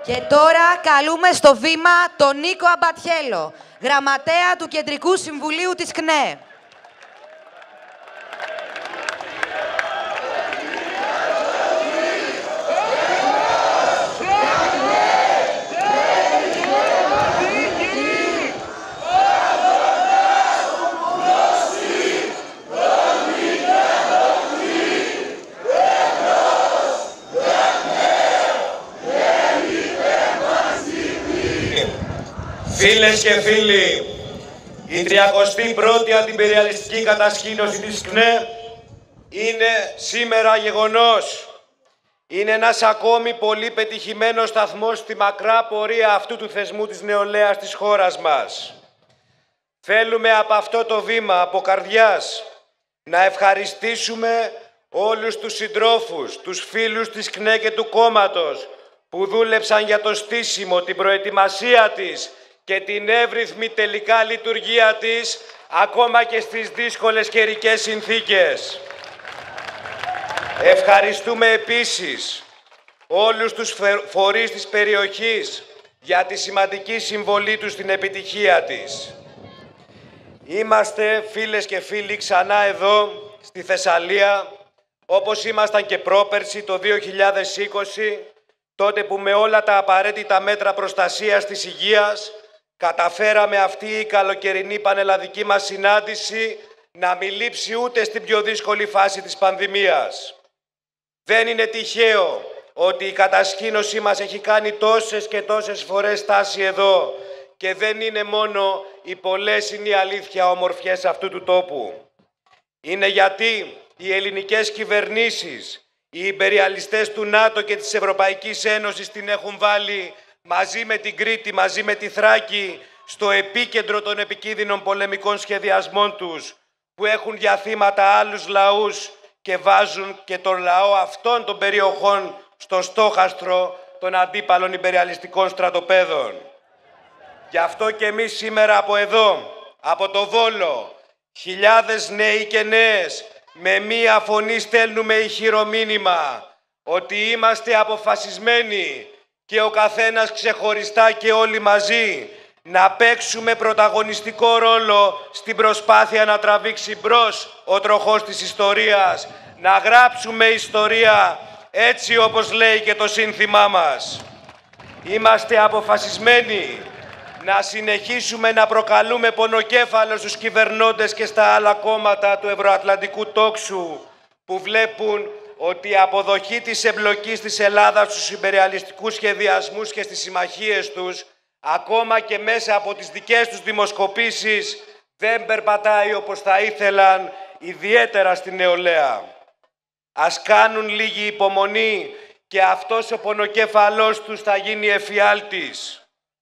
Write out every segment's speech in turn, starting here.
Και τώρα καλούμε στο βήμα τον Νίκο Αμπατιέλο, γραμματέα του Κεντρικού Συμβουλίου της ΚΝΕ. Φίλες και φίλοι, η 31η αντιπεριαλιστική κατασκήνωση της ΚΝΕ είναι σήμερα γεγονός. Είναι ένας ακόμη πολύ πετυχημένος σταθμός στη μακρά πορεία αυτού του θεσμού της νεολαίας της χώρας μας. Θέλουμε από αυτό το βήμα, από καρδιάς, να ευχαριστήσουμε όλους τους συντρόφους, τους φίλους της ΚΝΕ και του κόμματος που δούλεψαν για το στήσιμο, την προετοιμασία της και την εύρυθμη τελικά λειτουργία της, ακόμα και στις δύσκολες καιρικές συνθήκες. Ευχαριστούμε επίσης όλους τους φορείς της περιοχής για τη σημαντική συμβολή τους στην επιτυχία της. Είμαστε, φίλες και φίλοι, ξανά εδώ στη Θεσσαλία, όπως ήμασταν και πρόπερση το 2020, τότε που με όλα τα απαραίτητα μέτρα προστασίας της υγείας καταφέραμε αυτή η καλοκαιρινή πανελλαδική μας συνάντηση να μην λείψει ούτε στην πιο δύσκολη φάση της πανδημίας. Δεν είναι τυχαίο ότι η κατασκήνωσή μας έχει κάνει τόσες και τόσες φορές στάση εδώ και δεν είναι μόνο οι πολλές, είναι η αλήθεια, ομορφιές αυτού του τόπου. Είναι γιατί οι ελληνικές κυβερνήσεις, οι ιμπεριαλιστές του ΝΑΤΟ και της Ευρωπαϊκής Ένωσης την έχουν βάλει μαζί με την Κρήτη, μαζί με τη Θράκη, στο επίκεντρο των επικίνδυνων πολεμικών σχεδιασμών τους, που έχουν για θύματα άλλους λαούς και βάζουν και τον λαό αυτών των περιοχών στο στόχαστρο των αντίπαλων ιμπεριαλιστικών στρατοπέδων. Γι' αυτό και εμείς σήμερα από εδώ, από το Βόλο, χιλιάδες νέοι και νέες, με μία φωνή στέλνουμε ηχηρό μήνυμα ότι είμαστε αποφασισμένοι και ο καθένας ξεχωριστά και όλοι μαζί να παίξουμε πρωταγωνιστικό ρόλο στην προσπάθεια να τραβήξει μπρος ο τροχός της ιστορίας, να γράψουμε ιστορία έτσι όπως λέει και το σύνθημά μας. Είμαστε αποφασισμένοι να συνεχίσουμε να προκαλούμε πονοκέφαλο στους κυβερνώντες και στα άλλα κόμματα του ευρωατλαντικού τόξου που βλέπουν ότι η αποδοχή της εμπλοκής της Ελλάδας στους ιμπεριαλιστικούς σχεδιασμούς και στις συμμαχίες τους, ακόμα και μέσα από τις δικές τους δημοσκοπήσεις, δεν περπατάει όπως θα ήθελαν, ιδιαίτερα στη νεολαία. Ας κάνουν λίγη υπομονή και αυτός ο πονοκέφαλός τους θα γίνει εφιάλτης.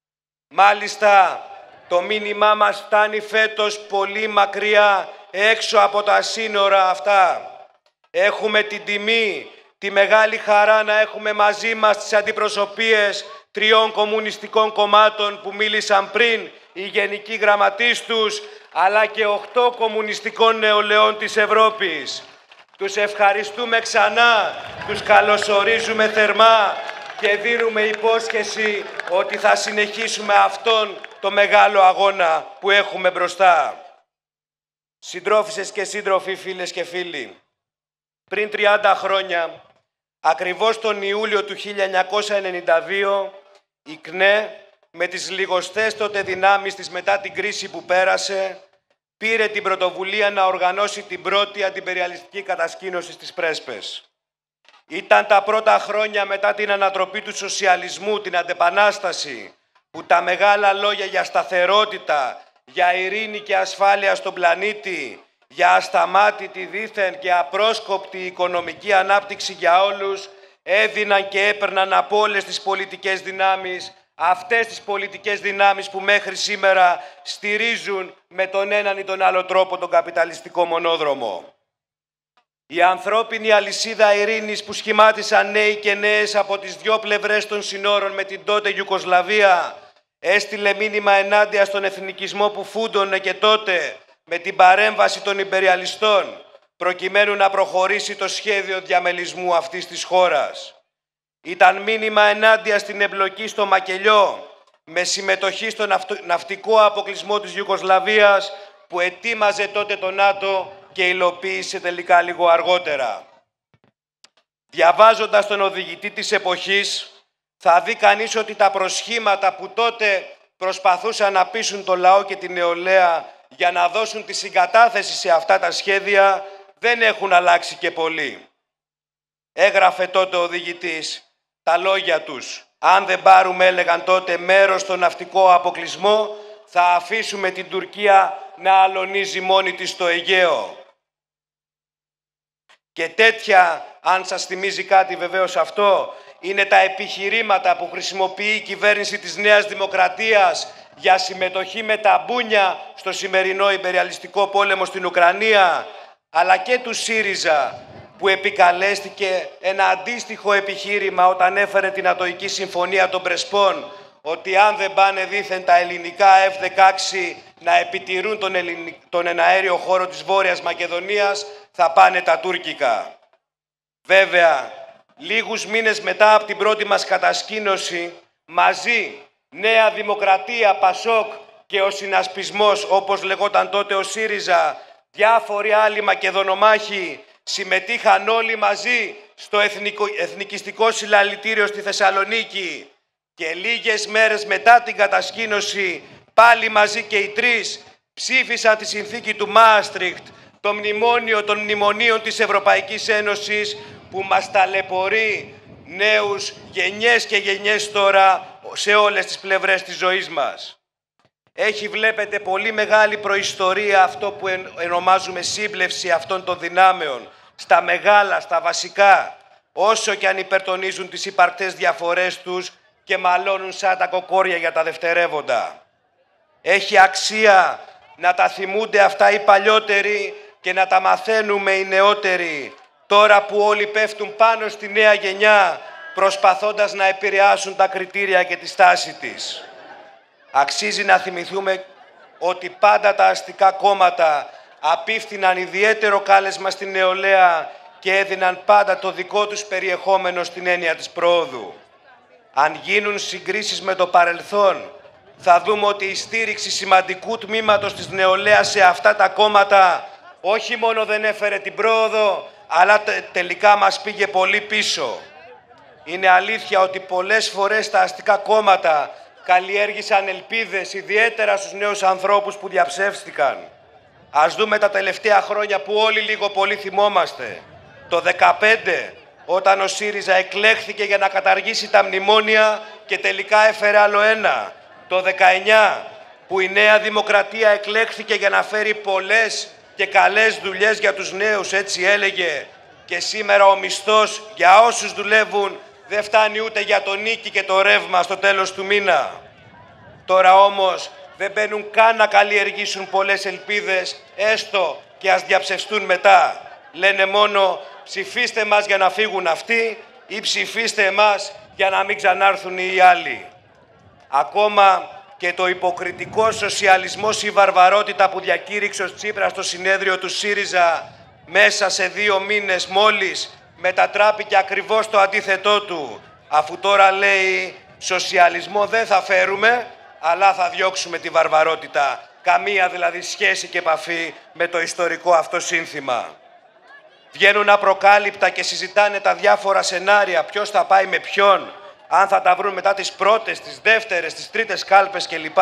Μάλιστα, το μήνυμά μας φτάνει φέτος πολύ μακριά, έξω από τα σύνορα αυτά. Έχουμε την τιμή, τη μεγάλη χαρά να έχουμε μαζί μας τις αντιπροσωπείες 3 κομμουνιστικών κομμάτων που μίλησαν πριν, οι γενικοί γραμματείς τους, αλλά και 8 κομμουνιστικών νεολαίων της Ευρώπης. Τους ευχαριστούμε ξανά, τους καλωσορίζουμε θερμά και δίνουμε υπόσχεση ότι θα συνεχίσουμε αυτόν το μεγάλο αγώνα που έχουμε μπροστά. Συντρόφισσες και σύντροφοι, φίλες και φίλοι, πριν 30 χρόνια, ακριβώς τον Ιούλιο του 1992, η ΚΝΕ με τις λιγοστές τότε δυνάμεις της μετά την κρίση που πέρασε, πήρε την πρωτοβουλία να οργανώσει την πρώτη αντιπεριαλιστική κατασκήνωση στις Πρέσπες. Ήταν τα πρώτα χρόνια μετά την ανατροπή του σοσιαλισμού, την αντεπανάσταση, που τα μεγάλα λόγια για σταθερότητα, για ειρήνη και ασφάλεια στον πλανήτη, για ασταμάτητη δήθεν και απρόσκοπτη οικονομική ανάπτυξη για όλους, έδιναν και έπαιρναν από όλες τις πολιτικές δυνάμεις, αυτές τις πολιτικές δυνάμεις που μέχρι σήμερα στηρίζουν με τον έναν ή τον άλλο τρόπο τον καπιταλιστικό μονόδρομο. Η ανθρώπινη αλυσίδα ειρήνης που σχημάτισαν νέοι και νέες από τις 2 πλευρές των συνόρων με την τότε Ιουγκοσλαβία έστειλε μήνυμα ενάντια στον εθνικισμό που φούντωνε και τότε με την παρέμβαση των ιμπεριαλιστών προκειμένου να προχωρήσει το σχέδιο διαμελισμού αυτής της χώρας. Ήταν μήνυμα ενάντια στην εμπλοκή στο μακελιό με συμμετοχή στο ναυτικό αποκλεισμό της Ιουγκοσλαβίας που ετοίμαζε τότε το ΝΑΤΟ και υλοποίησε τελικά λίγο αργότερα. Διαβάζοντας τον οδηγητή της εποχής, θα δει κανείς ότι τα προσχήματα που τότε προσπαθούσαν να πείσουν το λαό και την νεολαία για να δώσουν τη συγκατάθεση σε αυτά τα σχέδια δεν έχουν αλλάξει και πολύ. Έγραφε τότε ο οδηγητής τα λόγια τους. Αν δεν πάρουμε, έλεγαν τότε, μέρος στο ναυτικό αποκλεισμό, θα αφήσουμε την Τουρκία να αλωνίζει μόνη της στο Αιγαίο. Και τέτοια, αν σας θυμίζει κάτι βεβαίως αυτό, είναι τα επιχειρήματα που χρησιμοποιεί η κυβέρνηση της Νέας Δημοκρατίας για συμμετοχή με τα μπούνια στο σημερινό υπεριαλιστικό πόλεμο στην Ουκρανία, αλλά και του ΣΥΡΙΖΑ, που επικαλέστηκε ένα αντίστοιχο επιχείρημα όταν έφερε την Ατοική Συμφωνία των Πρεσπών, ότι αν δεν πάνε δήθεν τα ελληνικά F-16 να επιτηρούν τον εναέριο χώρο της Βόρειας Μακεδονίας, θα πάνε τα τουρκικά. Βέβαια, λίγους μήνες μετά από την πρώτη μας κατασκήνωση, μαζί Νέα Δημοκρατία, Πασόκ και ο συνασπισμός, όπως λεγόταν τότε ο ΣΥΡΙΖΑ, διάφοροι άλλοι μακεδονομάχοι, συμμετείχαν όλοι μαζί στο εθνικιστικό συλλαλητήριο στη Θεσσαλονίκη και λίγες μέρες μετά την κατασκήνωση πάλι μαζί και οι τρεις ψήφισαν τη συνθήκη του Μάστριχτ, το μνημόνιο των μνημονίων της Ευρωπαϊκής Ένωσης που μας ταλαιπωρεί νέους γενιές και γενιές τώρα σε όλες τις πλευρές της ζωής μας. Έχει, βλέπετε, πολύ μεγάλη προϊστορία αυτό που ονομάζουμε σύμπλευση αυτών των δυνάμεων, στα μεγάλα, στα βασικά, όσο και αν υπερτονίζουν τις υπαρκτές διαφορές τους και μαλώνουν σαν τα κοκόρια για τα δευτερεύοντα. Έχει αξία να τα θυμούνται αυτά οι παλιότεροι και να τα μαθαίνουμε οι νεότεροι, τώρα που όλοι πέφτουν πάνω στη νέα γενιά, προσπαθώντας να επηρεάσουν τα κριτήρια και τη στάση της. Αξίζει να θυμηθούμε ότι πάντα τα αστικά κόμματα απίφθηναν ιδιαίτερο κάλεσμα στην νεολαία και έδιναν πάντα το δικό τους περιεχόμενο στην έννοια της προόδου. Αν γίνουν συγκρίσεις με το παρελθόν, θα δούμε ότι η στήριξη σημαντικού τμήματος της νεολαίας σε αυτά τα κόμματα όχι μόνο δεν έφερε την πρόοδο, αλλά τελικά μας πήγε πολύ πίσω. Είναι αλήθεια ότι πολλές φορές τα αστικά κόμματα καλλιέργησαν ελπίδες, ιδιαίτερα στους νέους ανθρώπους που διαψεύστηκαν. Ας δούμε τα τελευταία χρόνια που όλοι λίγο πολύ θυμόμαστε. Το 2015, όταν ο ΣΥΡΙΖΑ εκλέχθηκε για να καταργήσει τα μνημόνια και τελικά έφερε άλλο ένα. Το 19, που η Νέα Δημοκρατία εκλέχθηκε για να φέρει πολλές και καλές δουλειές για τους νέους, έτσι έλεγε, και σήμερα ο μισθός για όσους δουλεύουν δεν φτάνει ούτε για το νίκη και το ρεύμα στο τέλος του μήνα. Τώρα όμως δεν μπαίνουν καν να καλλιεργήσουν πολλές ελπίδες, έστω και ας διαψευστούν μετά. Λένε μόνο ψηφίστε μας για να φύγουν αυτοί ή ψηφίστε εμάς για να μην ξανάρθουν οι άλλοι. Ακόμα και το υποκριτικό σοσιαλισμός ή βαρβαρότητα που διακήρυξε ο Τσίπρας στο συνέδριο του ΣΥΡΙΖΑ μέσα σε 2 μήνες μόλις μετατράπηκε ακριβώς το αντίθετό του, αφού τώρα λέει σοσιαλισμό δεν θα φέρουμε, αλλά θα διώξουμε τη βαρβαρότητα. Καμία δηλαδή σχέση και επαφή με το ιστορικό αυτό σύνθημα. Βγαίνουν απροκάλυπτα και συζητάνε τα διάφορα σενάρια, ποιος θα πάει με ποιον, αν θα τα βρουν μετά τις πρώτες, τις δεύτερες, τις τρίτες κάλπες κλπ.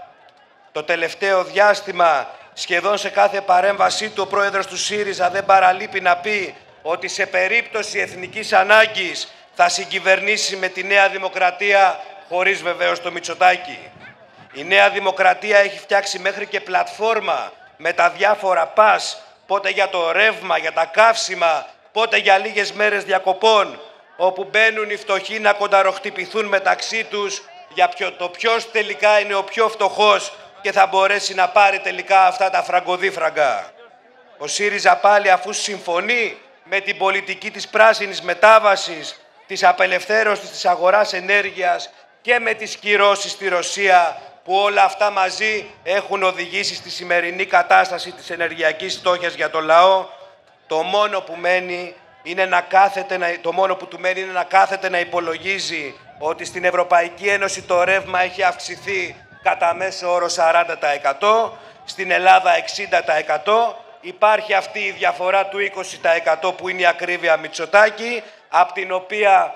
Το τελευταίο διάστημα, σχεδόν σε κάθε παρέμβασή του, ο πρόεδρος του ΣΥΡΙΖΑ δεν παραλείπει να πει ότι σε περίπτωση εθνικής ανάγκης θα συγκυβερνήσει με τη Νέα Δημοκρατία, χωρίς βεβαίως το Μητσοτάκη. Η Νέα Δημοκρατία έχει φτιάξει μέχρι και πλατφόρμα με τα διάφορα πας, πότε για το ρεύμα, για τα καύσιμα, πότε για λίγες μέρες διακοπών, όπου μπαίνουν οι φτωχοί να κονταροχτυπηθούν μεταξύ τους για το ποιος τελικά είναι ο πιο φτωχός και θα μπορέσει να πάρει τελικά αυτά τα φραγκοδίφραγκα. Ο ΣΥΡΙΖΑ πάλι, αφού συμφωνεί με την πολιτική της πράσινης μετάβασης, της απελευθέρωσης της αγοράς ενέργειας και με τις κυρώσεις στη Ρωσία, που όλα αυτά μαζί έχουν οδηγήσει στη σημερινή κατάσταση της ενεργειακής φτώχειας για το λαό, το μόνο που μένει είναι το μόνο που του μένει είναι να κάθεται να υπολογίζει ότι στην Ευρωπαϊκή Ένωση το ρεύμα έχει αυξηθεί κατά μέσο όρο 40%, στην Ελλάδα 60%. Υπάρχει αυτή η διαφορά του 20% που είναι η ακρίβεια Μητσοτάκη, από την οποία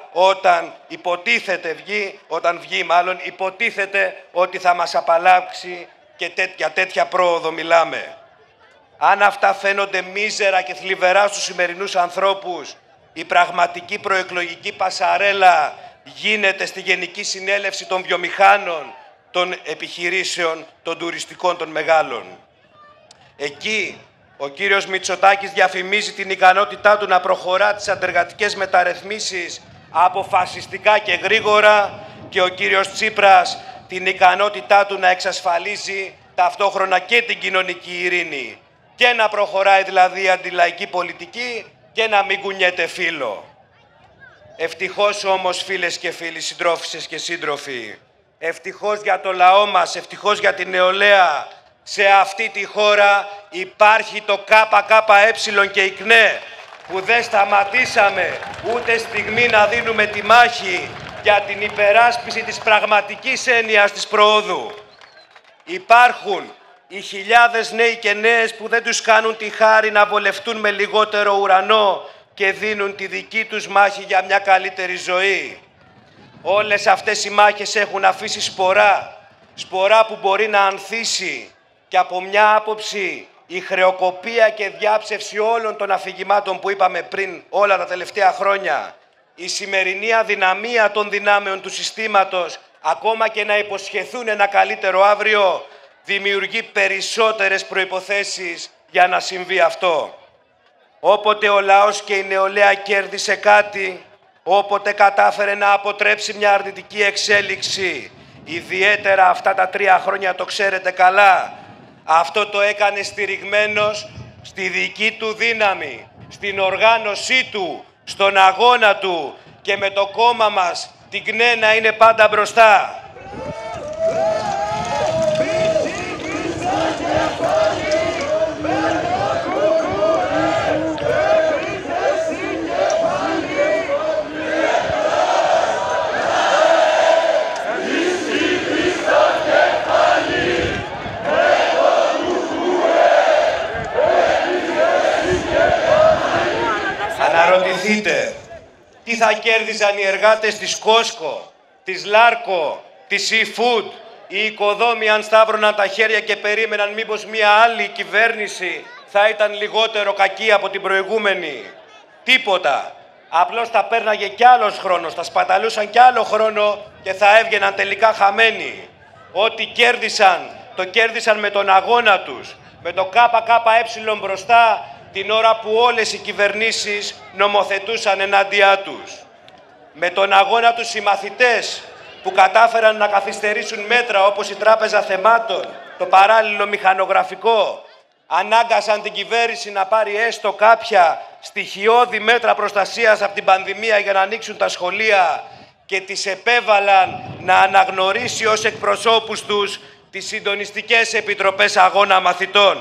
όταν βγει υποτίθεται ότι θα μας απαλλάξει και για τέτοια πρόοδο μιλάμε. Αν αυτά φαίνονται μίζερα και θλιβερά στους σημερινούς ανθρώπους, η πραγματική προεκλογική πασαρέλα γίνεται στη Γενική Συνέλευση των Βιομηχάνων, των επιχειρήσεων, των τουριστικών, των μεγάλων. Εκεί ο κύριος Μητσοτάκης διαφημίζει την ικανότητά του να προχωρά τις αντεργατικές μεταρρυθμίσεις αποφασιστικά και γρήγορα και ο κύριος Τσίπρας την ικανότητά του να εξασφαλίζει ταυτόχρονα και την κοινωνική ειρήνη και να προχωράει δηλαδή η αντιλαϊκή πολιτική και να μην κουνιέται φύλλο. Ευτυχώς όμως, φίλες και φίλοι, συντρόφισσες και σύντροφοι, ευτυχώς για το λαό μας, ευτυχώς για την νεολαία, σε αυτή τη χώρα υπάρχει το ΚΚΕ και η ΚΝΕ, που δεν σταματήσαμε ούτε στιγμή να δίνουμε τη μάχη για την υπεράσπιση της πραγματικής έννοιας της προόδου. Υπάρχουν οι χιλιάδες νέοι και νέες που δεν τους κάνουν τη χάρη να βολευτούν με λιγότερο ουρανό και δίνουν τη δική τους μάχη για μια καλύτερη ζωή. Όλες αυτές οι μάχες έχουν αφήσει σπορά που μπορεί να ανθίσει, και από μια άποψη η χρεοκοπία και διάψευση όλων των αφηγημάτων που είπαμε πριν όλα τα τελευταία χρόνια, η σημερινή αδυναμία των δυνάμεων του συστήματος, ακόμα και να υποσχεθούν ένα καλύτερο αύριο, δημιουργεί περισσότερες προϋποθέσεις για να συμβεί αυτό. Όποτε ο λαός και η νεολαία κέρδισε κάτι, όποτε κατάφερε να αποτρέψει μια αρνητική εξέλιξη, ιδιαίτερα αυτά τα 3 χρόνια το ξέρετε καλά, αυτό το έκανε στηριγμένος στη δική του δύναμη, στην οργάνωσή του, στον αγώνα του και με το κόμμα μας, την ΚΝΕ, να είναι πάντα μπροστά. Αναρωτηθείτε, τι θα κέρδιζαν οι εργάτες της Κόσκο, της Λάρκο, της Seafood, οι οικοδόμοι αν σταύρωναν τα χέρια και περίμεναν μήπως μια άλλη κυβέρνηση θα ήταν λιγότερο κακή από την προηγούμενη? Τίποτα. Απλώς θα πέρναγε κι άλλος χρόνος, θα σπαταλούσαν κι άλλο χρόνο και θα έβγαιναν τελικά χαμένοι. Ό,τι κέρδισαν, το κέρδισαν με τον αγώνα τους, με το ΚΚΕ μπροστά, την ώρα που όλες οι κυβερνήσεις νομοθετούσαν ενάντια τους. Με τον αγώνα τους οι μαθητές που κατάφεραν να καθυστερήσουν μέτρα όπως η Τράπεζα Θεμάτων, το παράλληλο μηχανογραφικό, ανάγκασαν την κυβέρνηση να πάρει έστω κάποια στοιχειώδη μέτρα προστασίας από την πανδημία για να ανοίξουν τα σχολεία και τις επέβαλαν να αναγνωρίσει ως εκπροσώπους τους τις συντονιστικές επιτροπές αγώνα μαθητών.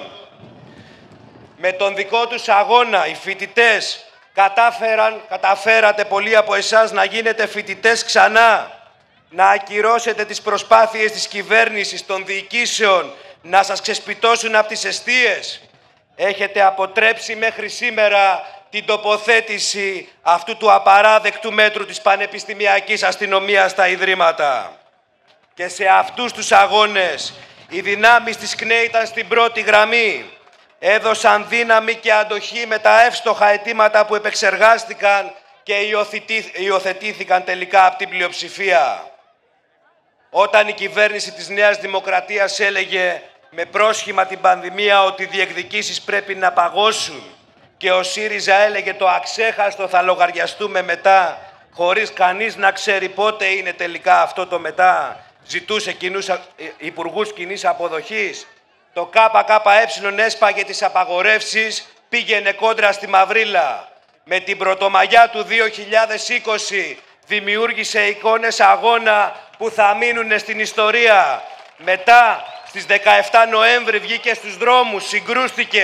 Με τον δικό τους αγώνα οι φοιτητές καταφέρατε πολλοί από εσάς να γίνετε φοιτητές ξανά, να ακυρώσετε τις προσπάθειες της κυβέρνησης, των διοικήσεων, να σας ξεσπιτώσουν από τις εστίες. Έχετε αποτρέψει μέχρι σήμερα την τοποθέτηση αυτού του απαράδεκτου μέτρου της πανεπιστημιακής αστυνομίας στα ιδρύματα. Και σε αυτούς τους αγώνες οι δυνάμεις της ΚΝΕ ήταν στην πρώτη γραμμή. Έδωσαν δύναμη και αντοχή με τα εύστοχα αιτήματα που επεξεργάστηκαν και υιοθετήθηκαν τελικά από την πλειοψηφία. Όταν η κυβέρνηση της Νέας Δημοκρατίας έλεγε με πρόσχημα την πανδημία ότι οι διεκδικήσεις πρέπει να παγώσουν και ο ΣΥΡΙΖΑ έλεγε το αξέχαστο θα λογαριαστούμε μετά, χωρίς κανείς να ξέρει πότε είναι τελικά αυτό το μετά, ζητούσε υπουργούς κοινής αποδοχής, το ΚΚΕ έσπαγε τις απαγορεύσεις, πήγαινε κόντρα στη μαυρίλα. Με την Πρωτομαγιά του 2020 δημιούργησε εικόνες αγώνα που θα μείνουν στην ιστορία. Μετά, στις 17 Νοέμβρη βγήκε στους δρόμους, συγκρούστηκε,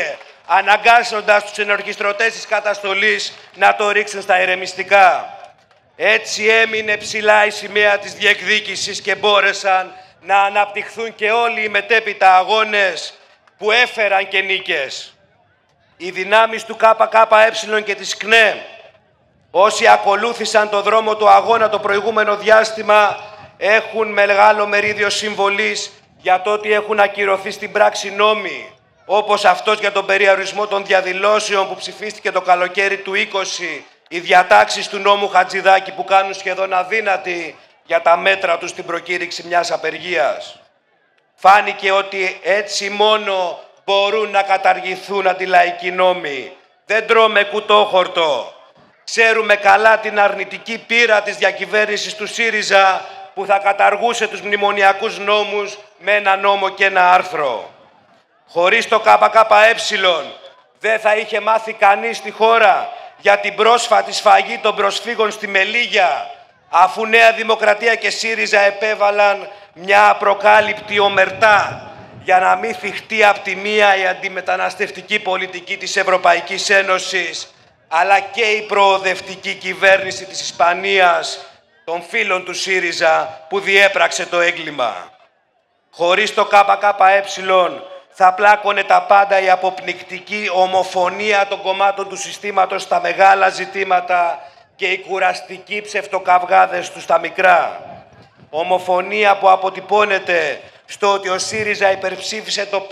αναγκάζοντας τους ενορχιστρωτές της καταστολής να το ρίξουν στα ηρεμιστικά. Έτσι έμεινε ψηλά η σημαία της διεκδίκησης και μπόρεσαν να αναπτυχθούν και όλοι οι μετέπειτα αγώνες που έφεραν και νίκες. Οι δυνάμεις του ΚΚΕ και της ΚΝΕ, όσοι ακολούθησαν το δρόμο του αγώνα το προηγούμενο διάστημα, έχουν μεγάλο μερίδιο συμβολής για το ότι έχουν ακυρωθεί στην πράξη νόμοι, όπως αυτός για τον περιορισμό των διαδηλώσεων που ψηφίστηκε το καλοκαίρι του 20, οι διατάξεις του νόμου Χατζηδάκη που κάνουν σχεδόν αδύνατη για τα μέτρα τους στην προκήρυξη μιας απεργίας. Φάνηκε ότι έτσι μόνο μπορούν να καταργηθούν αντιλαϊκοί νόμοι. Δεν τρώμε κουτόχορτο. Ξέρουμε καλά την αρνητική πείρα της διακυβέρνησης του ΣΥΡΙΖΑ που θα καταργούσε τους μνημονιακούς νόμους με ένα νόμο και ένα άρθρο. Χωρίς το ΚΚΕ δεν θα είχε μάθει κανείς στη χώρα για την πρόσφατη σφαγή των προσφύγων στη Μελίγια, αφού Νέα Δημοκρατία και ΣΥΡΙΖΑ επέβαλαν μια απροκάλυπτη ομερτά για να μην θυχτεί από τη μία η αντιμεταναστευτική πολιτική της Ευρωπαϊκής Ένωσης, αλλά και η προοδευτική κυβέρνηση της Ισπανίας, των φίλων του ΣΥΡΙΖΑ που διέπραξε το έγκλημα. Χωρίς το ΚΚΕ θα πλάκωνε τα πάντα η αποπνικτική ομοφωνία των κομμάτων του συστήματος στα μεγάλα ζητήματα και οι κουραστικοί ψευτοκαυγάδες του στα μικρά. Ομοφωνία που αποτυπώνεται στο ότι ο ΣΥΡΙΖΑ υπερψήφισε το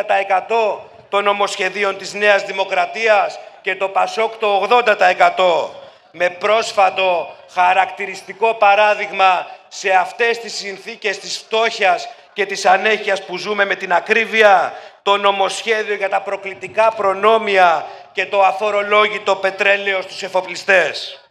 50% των νομοσχεδίων της Νέας Δημοκρατίας και το ΠΑΣΟΚ το 80%. Με πρόσφατο χαρακτηριστικό παράδειγμα σε αυτές τις συνθήκες της φτώχειας και της ανέχειας που ζούμε με την ακρίβεια, το νομοσχέδιο για τα προκλητικά προνόμια και το αφορολόγητο πετρέλαιο στους εφοπλιστές.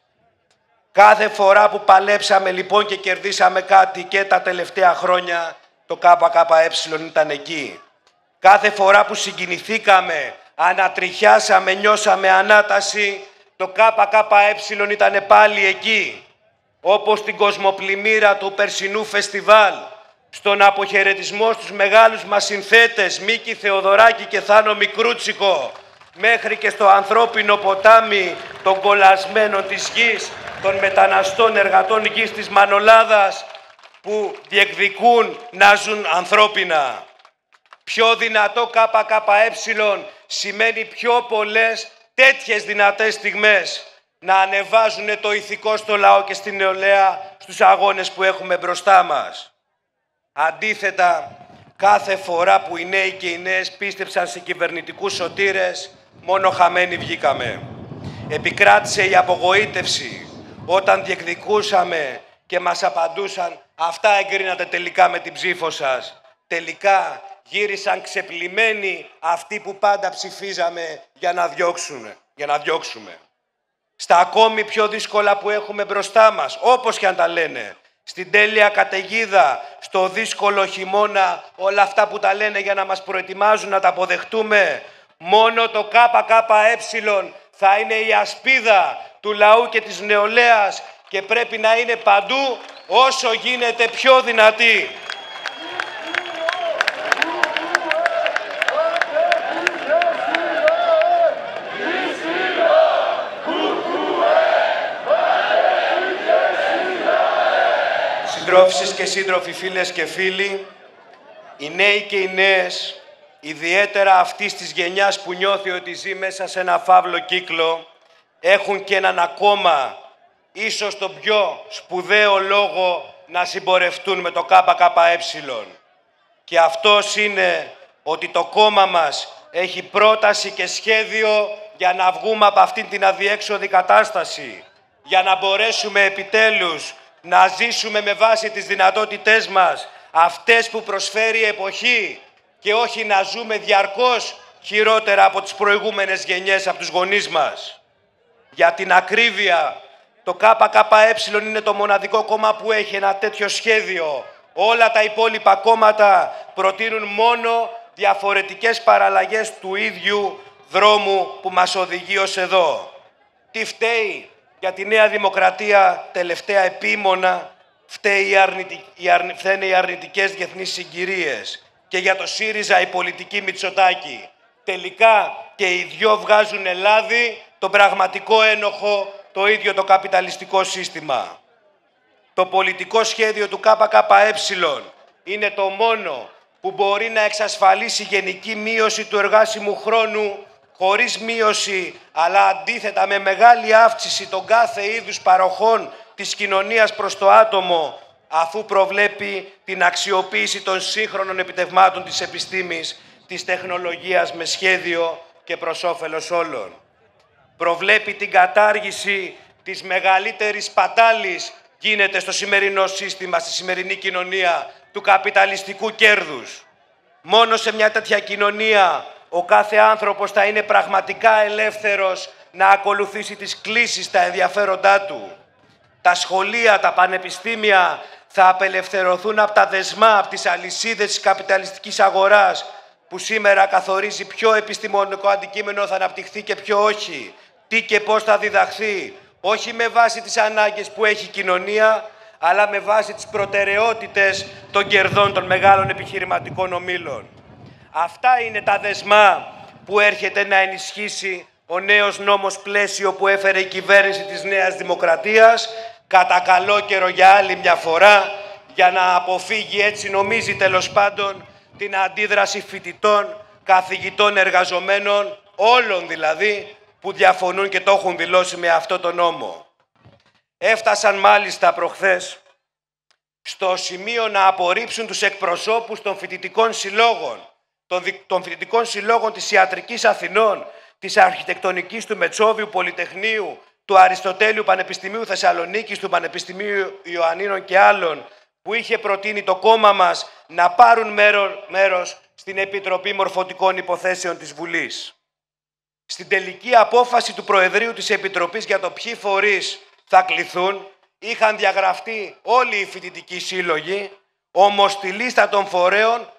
Κάθε φορά που παλέψαμε λοιπόν και κερδίσαμε κάτι και τα τελευταία χρόνια, το ΚΚΕ ήταν εκεί. Κάθε φορά που συγκινηθήκαμε, ανατριχιάσαμε, νιώσαμε ανάταση, το ΚΚΕ ήταν πάλι εκεί. Όπως την κοσμοπλημμύρα του περσινού φεστιβάλ, στον αποχαιρετισμό στους μεγάλους μας συνθέτες Μίκη Θεοδωράκη και Θάνο Μικρούτσικο, μέχρι και στο ανθρώπινο ποτάμι των κολλασμένων της γης, των μεταναστών εργατών γης της Μανολάδας που διεκδικούν να ζουν ανθρώπινα. Πιο δυνατό ΚΚΕ σημαίνει πιο πολλές τέτοιες δυνατές στιγμές να ανεβάζουν το ηθικό στο λαό και στην νεολαία στους αγώνες που έχουμε μπροστά μας. Αντίθετα, κάθε φορά που οι νέοι και οι νέες πίστεψαν σε κυβερνητικούς σωτήρες, μόνο χαμένοι βγήκαμε. Επικράτησε η απογοήτευση όταν διεκδικούσαμε και μας απαντούσαν «Αυτά εγκρίνατε τελικά με την ψήφο σας». Τελικά γύρισαν ξεπλημμένοι αυτοί που πάντα ψηφίζαμε για να διώξουμε. Στα ακόμη πιο δύσκολα που έχουμε μπροστά μας, όπως και αν τα λένε, στην τέλεια καταιγίδα, στο δύσκολο χειμώνα, όλα αυτά που τα λένε για να μας προετοιμάζουν να τα αποδεχτούμε, μόνο το ΚΚΕ θα είναι η ασπίδα του λαού και της νεολαίας και πρέπει να είναι παντού όσο γίνεται πιο δυνατή. Συντρόφισσες και σύντροφοι, φίλες και φίλοι, οι νέοι και οι νέες, ιδιαίτερα αυτής της γενιάς που νιώθει ότι ζει μέσα σε ένα φαύλο κύκλο, έχουν και έναν ακόμα, ίσως τον πιο σπουδαίο λόγο να συμπορευτούν με το ΚΚΕ. Και αυτός είναι ότι το κόμμα μας έχει πρόταση και σχέδιο για να βγούμε από αυτήν την αδιέξοδη κατάσταση, για να μπορέσουμε επιτέλους να ζήσουμε με βάση τις δυνατότητές μας, αυτές που προσφέρει η εποχή και όχι να ζούμε διαρκώς χειρότερα από τις προηγούμενες γενιές, από τους γονείς μας. Για την ακρίβεια, το ΚΚΕ είναι το μοναδικό κόμμα που έχει ένα τέτοιο σχέδιο. Όλα τα υπόλοιπα κόμματα προτείνουν μόνο διαφορετικές παραλλαγές του ίδιου δρόμου που μας οδηγεί ως εδώ. Τι φταίει για τη Νέα Δημοκρατία τελευταία επίμονα? Φταίνε οι αρνητικές διεθνείς συγκυρίες. Και για το ΣΥΡΙΖΑ η πολιτική Μητσοτάκη. τελικά και οι δυο βγάζουν λάδι, τον πραγματικό ένοχο, το ίδιο το καπιταλιστικό σύστημα. Το πολιτικό σχέδιο του ΚΚΕ είναι το μόνο που μπορεί να εξασφαλίσει γενική μείωση του εργάσιμου χρόνου, χωρίς μείωση, αλλά αντίθετα με μεγάλη αύξηση των κάθε είδους παροχών της κοινωνίας προς το άτομο, αφού προβλέπει την αξιοποίηση των σύγχρονων επιτευγμάτων της επιστήμης, της τεχνολογίας με σχέδιο και προς όφελος όλων. Προβλέπει την κατάργηση της μεγαλύτερης σπατάλης γίνεται στο σημερινό σύστημα, στη σημερινή κοινωνία, του καπιταλιστικού κέρδους. Μόνο σε μια τέτοια κοινωνία ο κάθε άνθρωπος θα είναι πραγματικά ελεύθερος να ακολουθήσει τις κλίσεις, τα ενδιαφέροντά του. Τα σχολεία, τα πανεπιστήμια θα απελευθερωθούν από τα δεσμά, από τις αλυσίδες της καπιταλιστικής αγοράς, που σήμερα καθορίζει ποιο επιστημονικό αντικείμενο θα αναπτυχθεί και ποιο όχι, τι και πώς θα διδαχθεί, όχι με βάση τις ανάγκες που έχει η κοινωνία, αλλά με βάση τις προτεραιότητες των κερδών των μεγάλων επιχειρηματικών ομίλων. Αυτά είναι τα δεσμά που έρχεται να ενισχύσει ο νέος νόμος πλαίσιο που έφερε η κυβέρνηση της Νέας Δημοκρατίας, κατά καλό καιρό για άλλη μια φορά, για να αποφύγει, έτσι νομίζει τέλος πάντων, την αντίδραση φοιτητών, καθηγητών, εργαζομένων, όλων δηλαδή, που διαφωνούν και το έχουν δηλώσει με αυτό το νόμο. Έφτασαν μάλιστα προχθές στο σημείο να απορρίψουν τους εκπροσώπους των φοιτητικών συλλόγων, των φοιτητικών συλλόγων της Ιατρικής Αθηνών, της Αρχιτεκτονικής του Μετσόβιου Πολυτεχνείου, του Αριστοτέλειου Πανεπιστημίου Θεσσαλονίκης, του Πανεπιστημίου Ιωαννίνων και άλλων, που είχε προτείνει το κόμμα μας να πάρουν μέρος στην Επιτροπή Μορφωτικών Υποθέσεων της Βουλής. Στην τελική απόφαση του Προεδρείου της Επιτροπής για το ποιοι φορείς θα κληθούν, είχαν διαγραφεί όλοι οι φοιτητικοί σύλλογοι, όμως στη λίστα των φορέων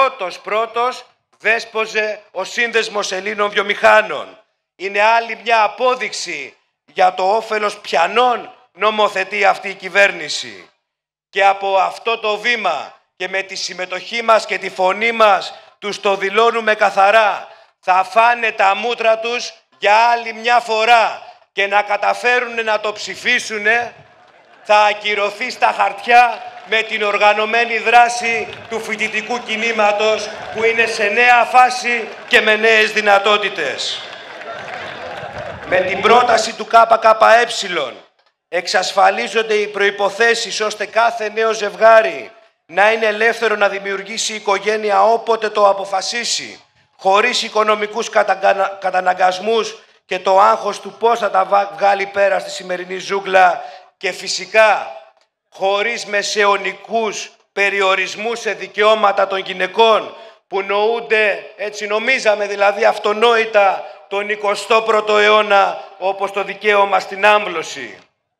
πρώτος δέσποζε ο Σύνδεσμος Ελλήνων Βιομηχάνων. Είναι άλλη μια απόδειξη για το όφελος ποιανών νομοθετεί αυτή η κυβέρνηση. Και από αυτό το βήμα και με τη συμμετοχή μας και τη φωνή μας τους το δηλώνουμε καθαρά. Θα φάνε τα μούτρα τους για άλλη μια φορά και να καταφέρουν να το ψηφίσουν, θα ακυρωθεί στα χαρτιά με την οργανωμένη δράση του φοιτητικού κινήματος που είναι σε νέα φάση και με νέες δυνατότητες. Με την πρόταση του ΚΚΕ εξασφαλίζονται οι προϋποθέσεις ώστε κάθε νέο ζευγάρι να είναι ελεύθερο να δημιουργήσει οικογένεια όποτε το αποφασίσει, χωρίς οικονομικούς καταναγκασμούς και το άγχος του πώς θα τα βγάλει πέρα στη σημερινή ζούγκλα και φυσικά χωρίς μεσαιωνικούς περιορισμούς σε δικαιώματα των γυναικών που νοούνται, έτσι νομίζαμε δηλαδή αυτονόητα, τον 21ο αιώνα, όπως το δικαίωμα στην άμβλωση.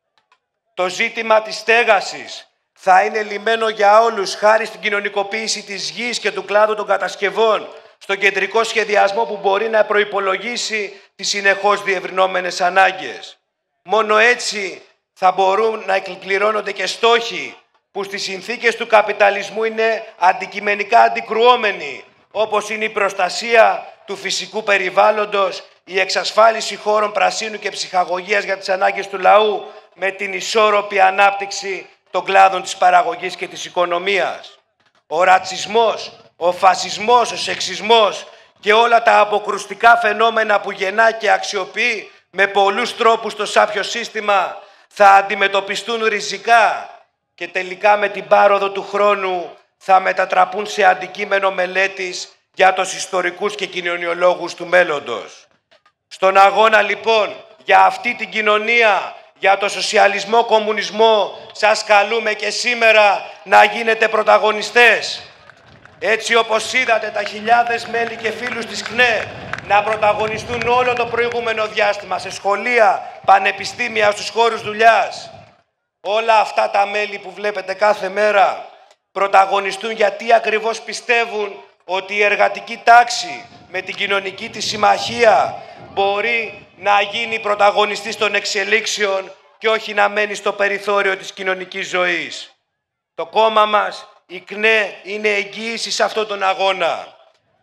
Το ζήτημα της στέγασης θα είναι λυμένο για όλους χάρη στην κοινωνικοποίηση της γης και του κλάδου των κατασκευών, στον κεντρικό σχεδιασμό που μπορεί να προϋπολογίσει τις συνεχώς διευρυνόμενες ανάγκες. Μόνο έτσι θα μπορούν να εκπληρώνονται και στόχοι που στις συνθήκες του καπιταλισμού είναι αντικειμενικά αντικρουόμενοι, όπως είναι η προστασία του φυσικού περιβάλλοντος, η εξασφάλιση χώρων πρασίνου και ψυχαγωγίας για τις ανάγκες του λαού, με την ισόρροπη ανάπτυξη των κλάδων της παραγωγής και της οικονομίας. Ο ρατσισμός, ο φασισμός, ο σεξισμός και όλα τα αποκρουστικά φαινόμενα που γεννά και αξιοποιεί με πολλούς τρόπους το σάπιο σύστημα θα αντιμετωπιστούν ριζικά και τελικά με την πάροδο του χρόνου θα μετατραπούν σε αντικείμενο μελέτης για τους ιστορικούς και κοινωνιολόγους του μέλλοντος. Στον αγώνα λοιπόν για αυτή την κοινωνία, για το σοσιαλισμό, κομμουνισμό, σας καλούμε και σήμερα να γίνετε πρωταγωνιστές. Έτσι όπως είδατε τα χιλιάδες μέλη και φίλους της ΚΝΕ να πρωταγωνιστούν όλο το προηγούμενο διάστημα σε σχολεία, πανεπιστήμια, στους χώρους δουλειάς. Όλα αυτά τα μέλη που βλέπετε κάθε μέρα πρωταγωνιστούν γιατί ακριβώς πιστεύουν ότι η εργατική τάξη με την κοινωνική της συμμαχία μπορεί να γίνει πρωταγωνιστής των εξελίξεων και όχι να μένει στο περιθώριο της κοινωνικής ζωής. Το κόμμα μας, η ΚΝΕ, είναι εγγύηση σε αυτόν τον αγώνα.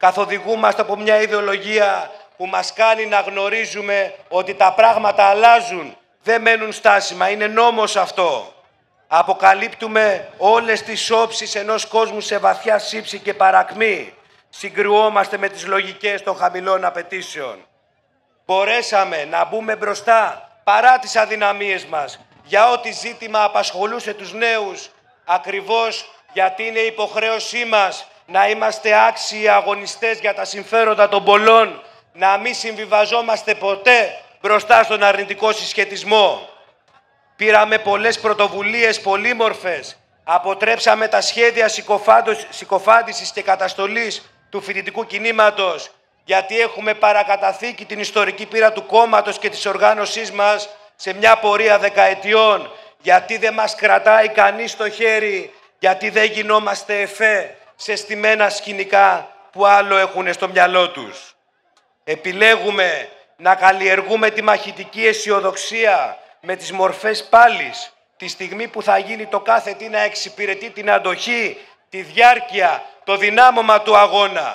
Καθοδηγούμαστε από μια ιδεολογία που μας κάνει να γνωρίζουμε ότι τα πράγματα αλλάζουν, δεν μένουν στάσιμα, είναι νόμος αυτό. Αποκαλύπτουμε όλες τις όψεις ενός κόσμου σε βαθιά σύψη και παρακμή. Συγκρουόμαστε με τις λογικές των χαμηλών απαιτήσεων. Μπορέσαμε να μπούμε μπροστά παρά τις αδυναμίες μας για ό,τι ζήτημα απασχολούσε τους νέους, ακριβώς γιατί είναι υποχρέωσή μας να είμαστε άξιοι αγωνιστές για τα συμφέροντα των πολλών, να μην συμβιβαζόμαστε ποτέ μπροστά στον αρνητικό συσχετισμό. Πήραμε πολλές πρωτοβουλίες πολύμορφες, αποτρέψαμε τα σχέδια συκοφάντησης και καταστολής του φοιτητικού κινήματος, γιατί έχουμε παρακαταθήκη την ιστορική πείρα του κόμματος και της οργάνωσής μας σε μια πορεία δεκαετιών, γιατί δεν μας κρατάει κανείς στο χέρι, γιατί δεν γινόμαστε εφέ σε στημένα σκηνικά που άλλο έχουν στο μυαλό τους. Επιλέγουμε να καλλιεργούμε τη μαχητική αισιοδοξία με τις μορφές πάλης, τη στιγμή που θα γίνει το κάθε τι να εξυπηρετεί την αντοχή, τη διάρκεια, το δυνάμωμα του αγώνα.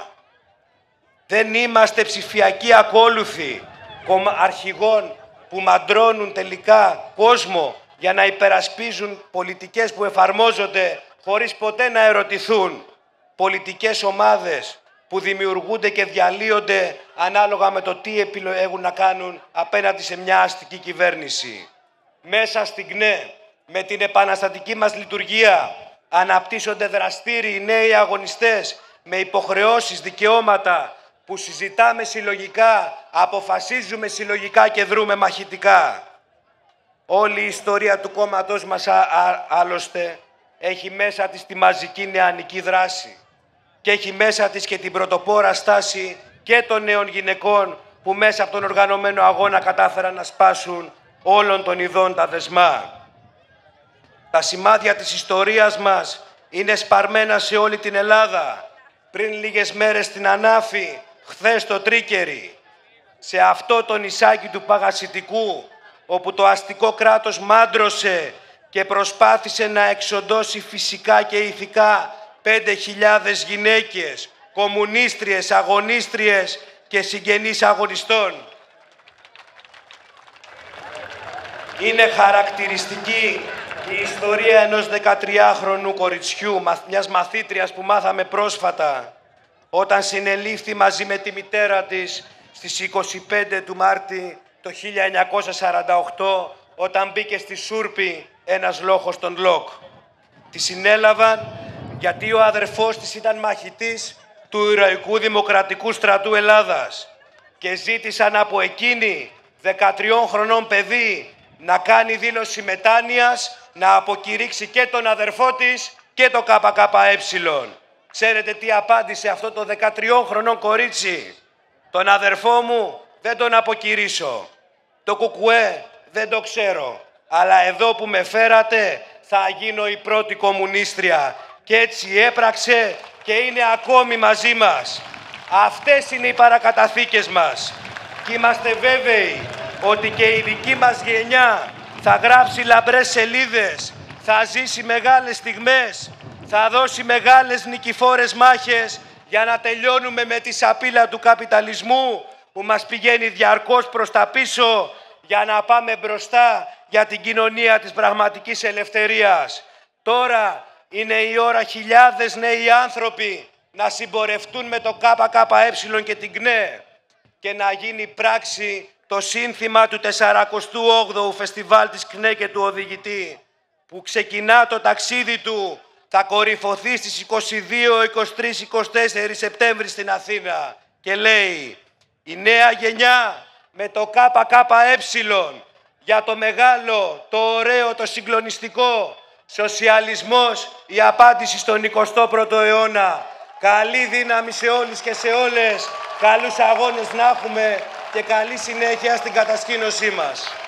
Δεν είμαστε ψηφιακοί ακόλουθοι αρχηγών που μαντρώνουν τελικά κόσμο για να υπερασπίζουν πολιτικές που εφαρμόζονται χωρίς ποτέ να ερωτηθούν. Πολιτικές ομάδες που δημιουργούνται και διαλύονται ανάλογα με το τι επιλέγουν να κάνουν απέναντι σε μια αστική κυβέρνηση. Μέσα στην ΚΝΕ, με την επαναστατική μας λειτουργία, αναπτύσσονται δραστήριοι νέοι αγωνιστές με υποχρεώσεις, δικαιώματα που συζητάμε συλλογικά, αποφασίζουμε συλλογικά και δρούμε μαχητικά. Όλη η ιστορία του κόμματός μας άλλωστε έχει μέσα της τη μαζική νεανική δράση και έχει μέσα της και την πρωτοπόρα στάση και των νέων γυναικών που μέσα από τον οργανωμένο αγώνα κατάφεραν να σπάσουν όλων των ειδών τα δεσμά. Τα σημάδια της ιστορίας μας είναι σπαρμένα σε όλη την Ελλάδα. Πριν λίγες μέρες στην Ανάφη, χθες στο Τρίκερι, σε αυτό το νησάκι του Παγασιτικού, όπου το αστικό κράτος μάντρωσε και προσπάθησε να εξοντώσει φυσικά και ηθικά 5.000 γυναίκες, κομμουνίστριες, αγωνίστριες και συγγενείς αγωνιστών. Είναι χαρακτηριστική η ιστορία ενός 13χρονου κοριτσιού, μιας μαθήτριας που μάθαμε πρόσφατα, όταν συνελήφθη μαζί με τη μητέρα της στις 25 του Μάρτη το 1948, όταν μπήκε στη Σούρπη ένας λόχος των ΛΟΚ. Τη συνέλαβαν γιατί ο αδερφός της ήταν μαχητής του Ηρωικού Δημοκρατικού Στρατού Ελλάδας και ζήτησαν από εκείνη, 13 χρονών παιδί, να κάνει δήλωση μετάνοιας, να αποκηρύξει και τον αδερφό της και το ΚΚΕ. Ξέρετε τι απάντησε αυτό το 13 χρονών κορίτσι? Τον αδερφό μου δεν τον αποκηρύσω. Το ΚΚΕ δεν το ξέρω. Αλλά εδώ που με φέρατε θα γίνω η πρώτη κομμουνίστρια. Και έτσι έπραξε και είναι ακόμη μαζί μας. Αυτές είναι οι παρακαταθήκες μας. Και είμαστε βέβαιοι ότι και η δική μας γενιά θα γράψει λαμπρές σελίδες, θα ζήσει μεγάλες στιγμές, θα δώσει μεγάλες νικηφόρες μάχες για να τελειώνουμε με τη σαπίλα του καπιταλισμού που μας πηγαίνει διαρκώς προς τα πίσω, για να πάμε μπροστά για την κοινωνία της πραγματικής ελευθερίας. Τώρα είναι η ώρα χιλιάδες νέοι άνθρωποι να συμπορευτούν με το ΚΚΕ και την ΚΝΕ και να γίνει πράξη το σύνθημα του 48ου Φεστιβάλ της ΚΝΕ και του Οδηγητή, που ξεκινά το ταξίδι του, θα κορυφωθεί στις 22, 23, 24 Σεπτέμβρη στην Αθήνα και λέει: η νέα γενιά με το ΚΚΕ για το μεγάλο, το ωραίο, το συγκλονιστικό, σοσιαλισμός, η απάντηση στον 21ο αιώνα. Καλή δύναμη σε όλους και σε όλες, καλούς αγώνες να έχουμε και καλή συνέχεια στην κατασκήνωσή μας.